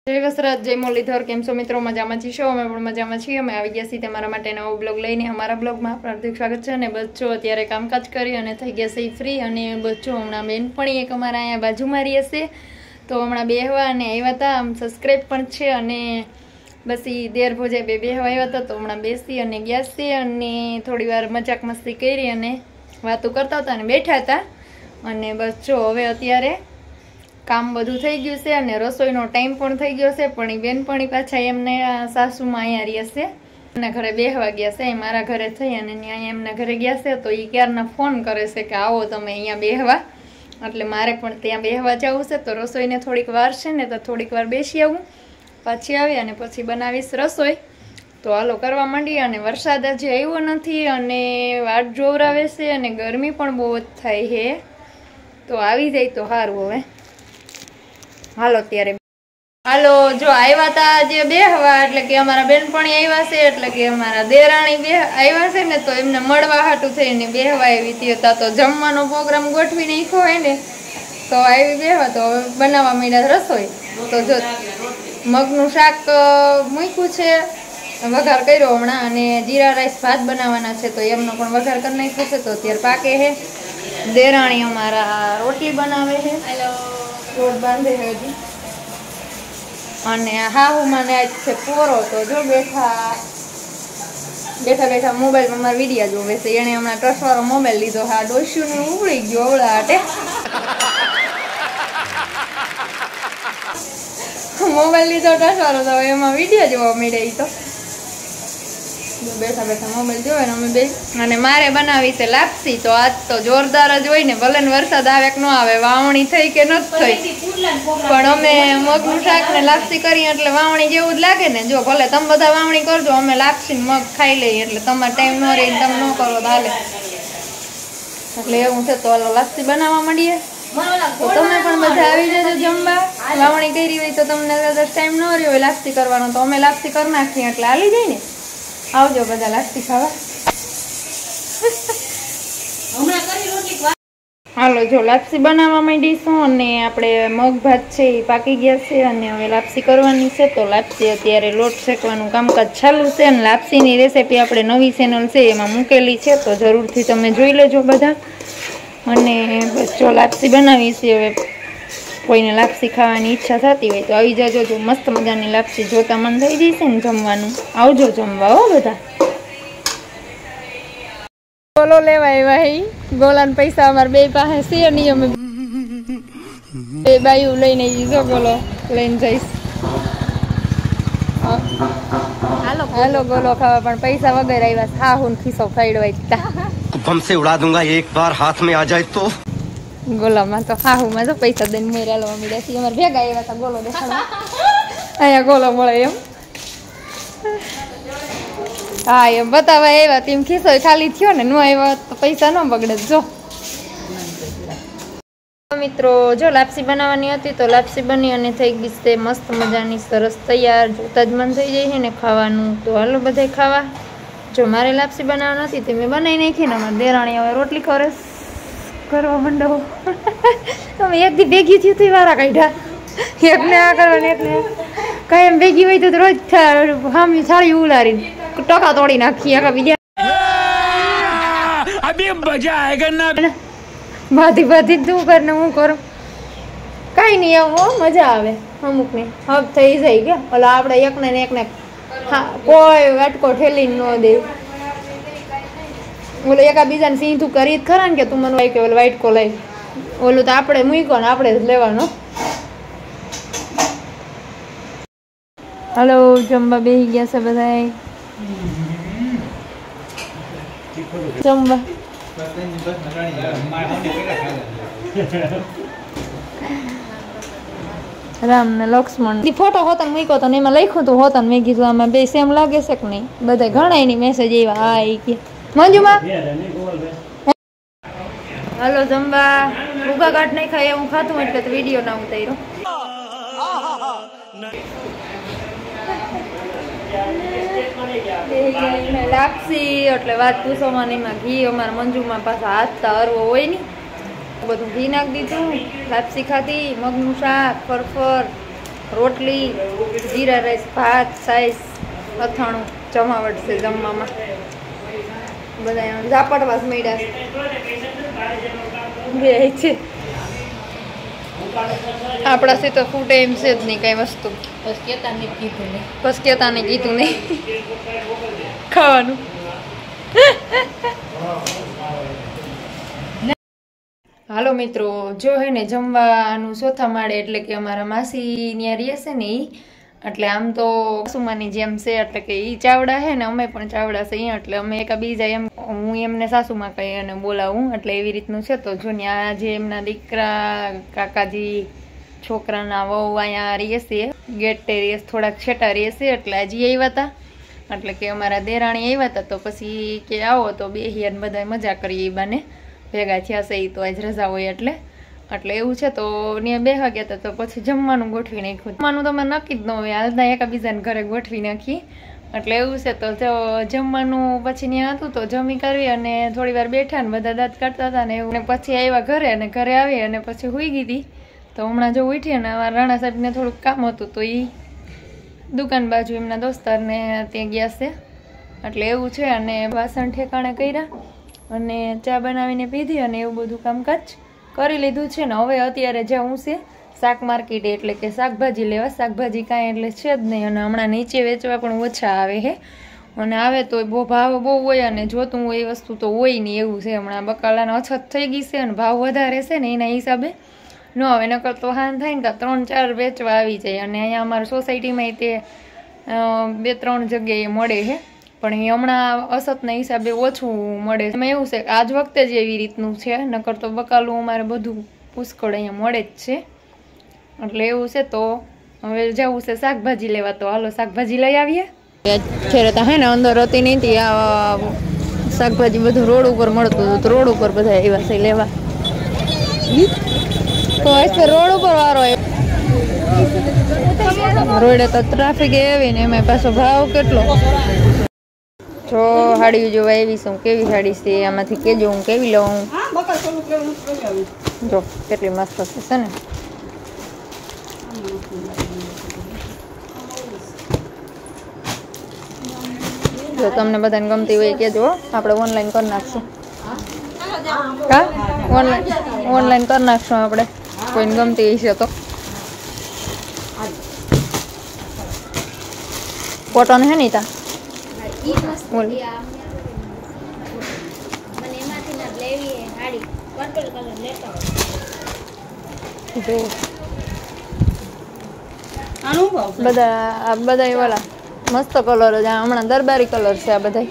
જય વસરાજ, જય મુરલીધર. કેમ છો મિત્રો? મજામાં છો? અમે પણ મજામાં છીએ. અમે આવી ગયા છીએ તમારા માટે નવો બ્લોગ લઈને. અમારા બ્લોગમાં હાર્દિક સ્વાગત છે. અને બચ્ચો અત્યારે કામકાજ કરી અને થઈ ગયા છે ફ્રી. અને બચ્ચો હમણાં બેનપણી એક અમારા અહીંયા બાજુમાં રહી હશે, તો હમણાં બેહવા અને આવ્યા હતા. આમ સબસ્ક્રાઈબ પણ છે. અને બસ એ દેર ભોજાઈ બેહવા આવ્યા હતા, તો હમણાં બેસી અને ગયા છે. અને થોડી વાર મજાક મસ્તી કરી અને વાતો કરતા હતા અને બેઠા હતા. અને બચ્ચો હવે અત્યારે કામ બધું થઈ ગયું છે અને રસોઈનો ટાઈમ પણ થઈ ગયો છે. પણ એ બેનપણી પાછા એમને સાસુમાં અહીંયા રહેશે, એમના ઘરે બેહવા ગયા છે. મારા ઘરે થઈ અને અહીંયા એમના ઘરે ગયા છે, તો એ ક્યારના ફોન કરે છે કે આવો તમે અહીંયા બેહવા. એટલે મારે પણ ત્યાં બેહવા જવું છે, તો રસોઈને થોડીક વાર છે ને, તો થોડીક વાર બેસી આવું, પછી આવી અને પછી બનાવીશ રસોઈ. તો હાલો કરવા માંડીએ. અને વરસાદ હજી આવ્યો નથી અને વાટ જોવરાવે છે અને ગરમી પણ બહુ જ થાય છે, તો આવી જાય તો સારું. હવે હાલો ત્યારે હાલો, જો આવ્યા તા જે બેહવા, એટલે કે અમારા બેનપણી આવ્યા છે, એટલે કે અમારા દેરાણી આવ્યા છે ને, તો એમને મળવા હાટું થઈને બેહવા આવી હતી. તો જમવાનો પ્રોગ્રામ ગોઠવી નાખ્યો હોય ને, તો આવી બેહવા. તો હવે બનાવવા માંડ્યા રસોઈ. તો જો મગનું શાક મૂક્યું છે, વઘાર કર્યો હમણાં, અને જીરા રાઈસ ભાત બનાવવાના છે, તો એમનો પણ વઘાર કરી નાખ્યો છે. તો અત્યારે પાકે છે. દેરાણી અમારા રોટલી બનાવે છે, રોટ બાંધે છે હજી. અને હાહુ મને આજ છે પોરો, તો જો બેઠા બેઠા મોબાઈલમાં મારા વિડીયા જોવે છે. એને હમણાં ટસવાળો મોબાઈલ લીધો. હા, ડોસ્યુને ઉગળી ગયો અવળા હાટે. મોબાઈલ લીધો ટસવાળો, તો એમાં વિડીયો જોવા મળે. તો બેઠા મોબાઈલ જોવે ને અમે બે. અને મારે બનાવી છે લાપસી. તો આજ તો જોરદાર જ હોય ને, ભલે વરસાદ આવે કે ન આવે, વાવણી થઈ કે નથી થઈ, પણ અમે મગનું શાક ને લાપસી કરીએ એટલે વાવણી જેવું જ લાગે ને. જો ભલે તમે બધા વાવણી કરજો, અમે લાપસી મગ ખાઈ લઈએ, એટલે તમારે ટાઈમ ન રહે, તમે ન કરો તો હાલે. એટલે એવું છે. તો હાલો લાપસી બનાવવા માંડીએ. તો તમે પણ બધા આવી જજો જમવા. વાવણી કરી હોય તો તમને કદાચ ટાઈમ ન રહ્યો હોય લાપસી કરવાનો, તો અમે લાપસી કરી નાખીએ એટલે હાલી જાય ને. આવજો બધા લાપસી ખાવા. હાલો, જો લાપસી બનાવવા માંડીશું. અને આપણે મગ ભાત છે એ પાકી ગયા છે, અને હવે લાપસી કરવાની છે. તો લાપસી અત્યારે લોટ શેકવાનું કામકાજ ચાલુ છે. અને લાપસીની રેસીપી આપણે નવી ચેનલ છે એમાં મૂકેલી છે, તો જરૂરથી તમે જોઈ લેજો બધા. અને બસ જો લાપસી બનાવી છે. હવે કોઈને લાપસી ખાવાની ઈચ્છા થતી હોય તો આવી જજો. જો મસ્ત મજાની લાપસી જોતા મન થઈ જશે ને જમવાનું. આવજો જમવા હો બધા. ગોલો લેવા આવ્યા. ગોલાના પૈસા અમારે બે પાસે છે નહીં, અમે બે બાયું લઈને જો ગોલો લઈને જઈશ. હાલો ગોલો ખાવા, પણ પૈસા વગર આવ્યા. હા, હું ખિસ્સો ફાડવા बम से उड़ा दूंगा एक बार हाथ में आ जाए तो. ગોલામાં તો હાહુમાં તો પૈસા દઈને મેં હાલવા મળ્યા છીએ. અમારે ભેગા આવ્યા હતા ગોલો દેખાડવા. અહીંયા ગોલો મળે એમ. હા, એમ બતાવવા આવ્યા. તેમ ખિસ્સો ખાલી થયો ને, ન આવ્યા તો પૈસા ન બગડે. જો મિત્રો, જો લાપસી બનાવવાની હતી તો લાપસી બની અને થઈ ગઈ છે મસ્ત મજાની સરસ તૈયાર. જોતા જ મન થઈ જાય છે ને ખાવાનું. તો હાલો બધા ખાવા. જો મારે લાપસી બનાવવા નથી તે મેં બનાવી નાખી ને. અમારે દેરાણી હવે રોટલી કરવા માંડો. તમે એક દી ભેગી થયું તો વારા કાઢ્યા. એકને આ કરવાની, એકને કઈ એમ ભેગી હોય તો રોજ હામી સાડી ઉલારી ટકા તોડી નાખી. આખા બીજા અભી મજા આયેગા ના. ભાતી તું કર ને હું કરું, કઈ નહીં. આવું મજા આવે અમુક ને. હબ થઈ જાય કે ઓલા આપણે એકને ને એકને કોઈ વાટકો ઠેલી ન દે. ઓલો એકા બીજાને સીધું કરી જ ખરા ને કે તું મને કે ઓલો વાટકો લઈ. ઓલું તો આપણે મૂક્યો ને આપણે જ લેવાનો. હલો, જમવા બેસી ગયા છે બધા. જમવા રામ ને લક્ષ્મણ ફોટો હોતન મૂક્યો તો એમાં લખ્યું હતું હોતન. મેં કીધું આમાં બે સેમ લાગે છે કે નહીં. બધા ઘણા ની મેસેજ આવ્યા. હા, એ કે મંજુમાં હાલો જમવા. ભૂગા કાઢ નહીં ખાય એવું ખાતું એટલે તો વિડીયો ના ઉતાર્યો. લાપસી એટલે વાત પૂછવામાં એમાં ઘી અમારા મંજુમાં પાછા હાથતા અરવો હોય ને, બધું ઘી નાખી દીધું. લાપસી ખાધી, મગનું શાક, ફરફર રોટલી, જીરા રાઈસ, ભાત, સાઈસ, અથાણું, જમાવટ છે જમવામાં. બધા ઝાપટવાસ મળ્યા છે. આપણાથી તો ફૂટે એમ છે જ નહીં કઈ વસ્તુ. બસ કેતાને કીધું નહીં ખાવાનું. હાલો મિત્રો, જો હે ને જમવાનું ચોથા માળે એટલે કે અમારા માસી ત્યાં રહે છે ને ઈ, એટલે આમ તો સાસુમાની જેમ છે, એટલે કે ઈ ચાવડા છે ને અમે પણ ચાવડા છે અહીંયા, એટલે અમે એકા બીજા એમ હું એમને સાસુમાં કહી અને બોલાવું, એટલે એવી રીતનું છે. તો જો ને આ જે એમના દીકરા કાકાજી છોકરાના વહુ અહીંયા રહે છે, ગેટ ટેરિયસ થોડાક છેટા રહે છે, એટલે હજી આવ્યા હતા, એટલે કે અમારા દેરાણી આવ્યા હતા. તો પછી કે આવો તો બેહીએ ને બધા મજા કરીએ, એ બાને ભેગા થયા છે. એ તો આજ રજા હોય એટલે એવું છે. તો ત્યાં બેહવા ગયા હતા, તો પછી જમવાનું ગોઠવી નાખ્યું. જમવાનું તમે નક્કી જ ન હોય, હાલતા એકાબીજાને ઘરે ગોઠવી નાખી, એટલે એવું છે. તો જમવાનું પછી ત્યાં હતું, તો જમી કરી અને થોડી વાર બેઠા ને બધા દાંત કાઢતા હતા ને એવું, પછી આવ્યા ઘરે, અને ઘરે આવી અને પછી હુઈ ગઈ હતી. તો હમણાં જો ઉઠી ને રાણા સાહેબને થોડુંક કામ હતું, તો એ દુકાન બાજુ એમના દોસ્તારને ત્યાં ગયા છે, એટલે એવું છે. અને વાસણ ઠેકાણે કર્યા અને ચા બનાવીને પીધી અને એવું બધું કામકાજ કરી લીધું છે ને. હવે અત્યારે જવું છે શાક માર્કેટ, એટલે કે શાકભાજી લેવા. શાકભાજી કાંઈ એટલે છે જ નહીં, અને હમણાં નીચે વેચવા પણ ઓછા આવે છે, અને આવે તો ભાવ બહુ હોય, અને જોતું હોય એ વસ્તુ તો હોય નહીં, એવું છે. હમણાં બકાલાનો અછત થઈ ગઈ છે અને ભાવ વધારે છે ને એના હિસાબે ન આવે, નકર તો હાન થાય ને 3-4 વેચવા આવી જાય. અને અહીંયા અમારા સોસાયટીમાં તે 2-3 જગ્યાએ મળે છે, પણ એ હમણાં અસતના હિસાબે ઓછું મળે. એમાં એવું છે કે આજ વખતે જ એવી રીતનું છે, નકર તો બકાલું અમારે બધું પુષ્કળ અહીંયા મળે જ છે, એટલે એવું છે. તો હવે જવું છે શાકભાજી લેવા, તો હાલો શાકભાજી લઈ આવીએ. અત્યારે હે ને અંદર હતી નહીં, ત્યાં શાકભાજી બધું રોડ ઉપર મળતું હતું, તો રોડ ઉપર બધા આવ્યા છે લેવા. તો રોડ ઉપર વારો રોડે તો ટ્રાફિક એવી ને એમાં પાછો ભાવ કેટલો. જો સાડી જોવા એવી છું, કેવી સાડી છે આમાંથી કેજો હું કેવી લઉં. જો કેટલી મસ્ત છે ને. જો તમને બધાને ગમતી હોય કેજો, આપણે ઓનલાઈન કરી નાખશું. હા, ઓનલાઈન કરી નાખશું આપણે, કોઈને ગમતી હશે તો. કોટન હે નહીં તા બધા વાળા મસ્ત કલર જ. હમણાં દરબારી કલર છે આ બધા,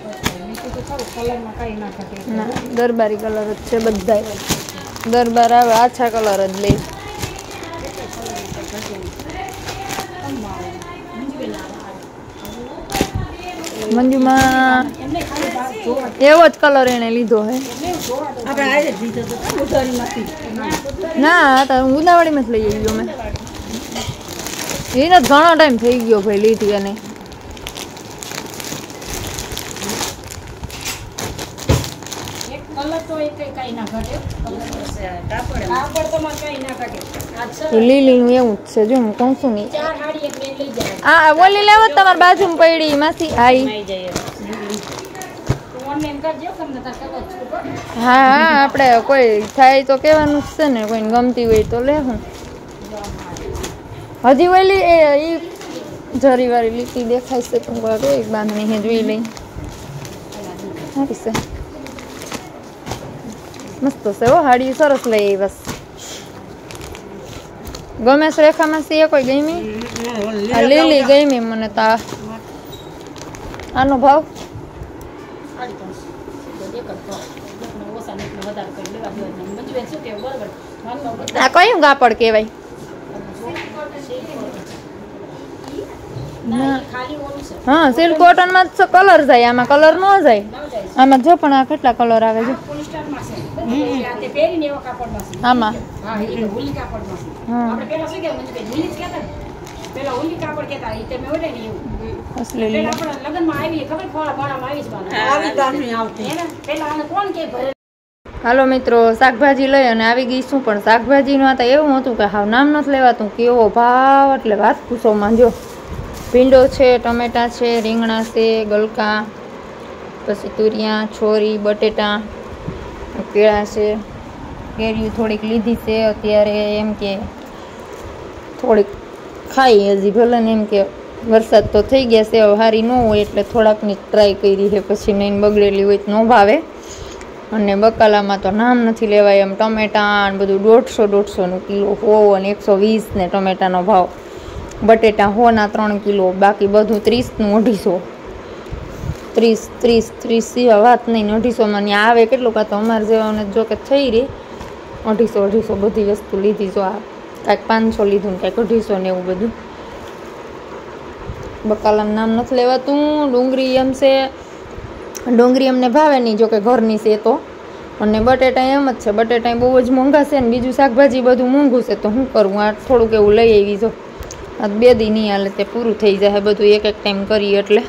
દરબારી કલર જ છે બધા. દરબાર આવે આછા કલર જ લે. મંજુમાં એવો જ કલર એને લીધો હે. ના ઉદાવાડીમાં જ લઈ ગયો મેં, એને ઘણો ટાઈમ થઈ ગયો ભાઈ લીધી. અને લીલી નું એવું જ છે. જો હું કહું છું ને, આ ઓલી લેવો તમારી બાજુમાં પડી માસી. હા હા, આપણે કોઈ થાય તો કેવાનું જ છે ને, કોઈને ગમતી હોય તો લે. હું હજી ઓલી એ જરી વાળી લીટી દેખાય છે, તો એક બાંધણી જોઈ લઈ. સારી છે, મસ્ત છે હો હાડી, સરસ લઈ. બસ ગમે છે રેખામાં છે કોઈ ગમી? લીલી ગમી મને. તા આનો ભાવ આ કયું કાપડ કહેવાય? હા, સિલ્ક કોટન માં કલર જાય, આમાં કલર ન જાય. આમાં જો પણ આ કેટલા કલર આવે છે આમાં. હાલો મિત્રો, શાકભાજી લઈ અને આવી ગઈ છું, પણ શાકભાજીનું આ તો એવું હતું કે હાવ નામ નથી લેવાતું. કેવો ભાવ એટલે વાત પૂછોમાં. જો ભીંડો છે, ટમેટા છે, રીંગણા છે, ગલકા, પછી તુરિયા, છોરી, બટેટા, કેળા છે, કેરીઓ થોડીક લીધી છે અત્યારે. એમ કે થોડીક ખાઈ હજી ભલે ને, એમ કે વરસાદ તો થઈ ગયા છે, હવે સારી ન હોય એટલે થોડાકની ટ્રાય કરી છે, પછી નહીં બગડેલી હોય તો ન ભાવે. અને બકાલામાં તો નામ નથી લેવાય એમ. ટમેટા ને બધું 150-150 કિલો, 100 અને 120 ને ટમેટાનો ભાવ. બટેટા 100 3 કિલો, બાકી બધું 30 નું 250. 30 સિવાય વાત નહીં. 250 ત્યાં આવે કેટલું? કાં તો અમારે જેવાને જો કે થઈ રહી 250 બધી વસ્તુ લીધી. જો આ કાંઈક 500 લીધું ને કાંઈક 250 ને એવું બધું. બકાલાનું નામ નથી લેવાતું. ડુંગળી એમ છે, ડુંગળી અમને ભાવે નહીં, જો કે ઘરની છે તો. અને બટેટા એમ જ છે, બટેટા બહુ જ મોંઘા છે ને બીજું શાકભાજી બધું મોંઘું છે, તો શું કરવું? આ થોડુંક એવું લઈ આવી. જો આ 2 દી નહીં હાલે, તે પૂરું થઈ જાય બધું એક ટાઈમ કરીએ એટલે.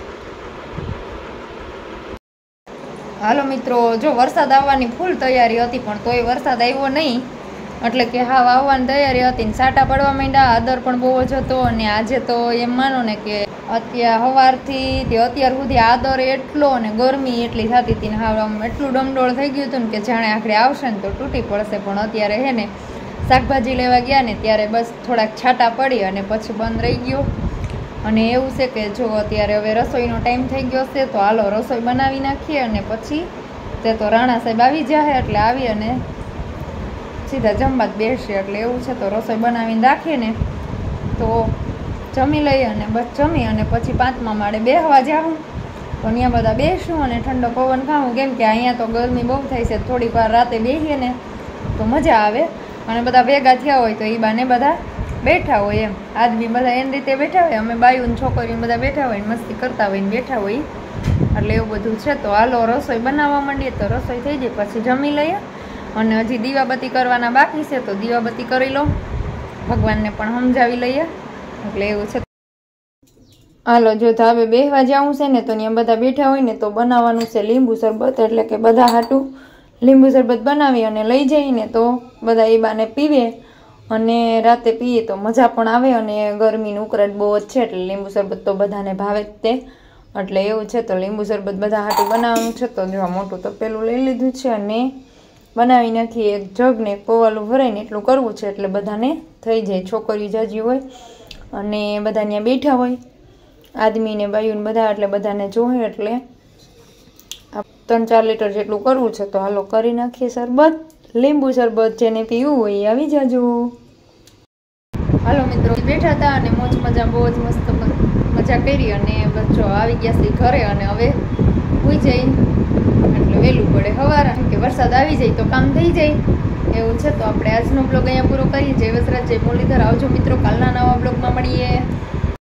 હાલો મિત્રો, જો વરસાદ આવવાની ફૂલ તૈયારી હતી, પણ તોય વરસાદ આવ્યો નહીં. એટલે કે હા, આવવાની તૈયારી હતી ને સાટા પડવા માંડ્યા. આદર પણ બહુ જ હતો. અને આજે તો એમ માનો ને કે સવારથી તે અત્યાર સુધી આદર એટલો અને ગરમી એટલી થતી હતી ને હા, આમ એટલું ડમડોળ થઈ ગયું હતું ને કે જાણે આખરે આવશે ને તો તૂટી પડશે. પણ અત્યારે હે ને શાકભાજી લેવા ગયા ને ત્યારે બસ થોડાક છાંટા પડી અને પછી બંધ રહી ગયો. અને એવું છે કે જો અત્યારે હવે રસોઈનો ટાઈમ થઈ ગયો છે, તો હાલો રસોઈ બનાવી નાખીએ. અને પછી તે તો રાણા સાહેબ આવી જાય એટલે આવી અને સીધા જમવા જ બેસશે. એટલે એવું છે, તો રસોઈ બનાવીને રાખીએ ને તો જમી લઈએ. અને બસ જમી અને પછી 5મા માળે બેસવા જાઉં, તો ત્યાં બધા બેસું અને ઠંડો પવન ખાવું. કેમ કે અહીંયા તો ગરમી બહુ થાય છે. થોડીક વાર રાતે બેસીએ ને તો મજા આવે. અને બધા ભેગા થયા હોય તો એ બાને બધા બેઠા હોય એમ. આદમી બધા એની રીતે બેઠા હોય, અમે બાયું છોકરીઓ બધા બેઠા હોય, મસ્તી કરતા હોય ને બેઠા હોય. એટલે એવું બધું છે. તો હાલો રસોઈ બનાવવા માંડીએ. તો રસોઈ થઈ જાય પછી જમી લઈએ. અને હજી દીવાબત્તી કરવાના બાકી છે, તો દીવાબત્તી કરી લો, ભગવાનને પણ સમજાવી લઈએ. એટલે એવું છે. હાલો, જો ધાબે બેસવા જવું છે ને તો ત્યાં બધા બેઠા હોય ને તો બનાવવાનું છે લીંબુ શરબત. એટલે કે બધા હાટું લીંબુ શરબત બનાવી અને લઈ જઈને તો બધા એ બાને પીવે. અને રાતે પીએ તો મજા પણ આવે. અને ગરમીનું ઉકળાટ બહુ જ છે એટલે લીંબુ શરબત તો બધાને ભાવે જ તે. એટલે એવું છે, તો લીંબુ શરબત બધા હાટું બનાવવાનું છે. તો જો મોટું તો પેલું લઈ લીધું છે અને બનાવી નાખીએ. એક જગ ને એક પવાલું ભરાઈને એટલું કરવું છે એટલે બધાને થઈ જાય. છોકરીઓ જાજી હોય અને બધા ત્યાં બેઠા હોય, આદમી ને બાયું ને બધા, એટલે બધાને જોવે. એટલે 3-4 લીટર જેટલું કરવું છે. તો હાલો કરી નાખીએ શરબત, લીંબુ શરબત. જેને પીવું હોય એ આવી જાજો. હાલો મિત્રો, બેઠા હતા અને મોજ મજા બહુ જ મસ્ત મજા કરી. અને બચ્ચો આવી ગયા છે ઘરે. અને હવે સુઈ જાય એટલે વહેલું પડે સવારે, કે વરસાદ આવી જાય તો કામ થઈ જાય. એવું છે. તો આપણે આજનો બ્લોગ અહીંયા પૂરો કરીએ. જય વસરાજ, જય મુરલીધર. આવજો મિત્રો, કાલના નવા બ્લોગમાં મળીએ.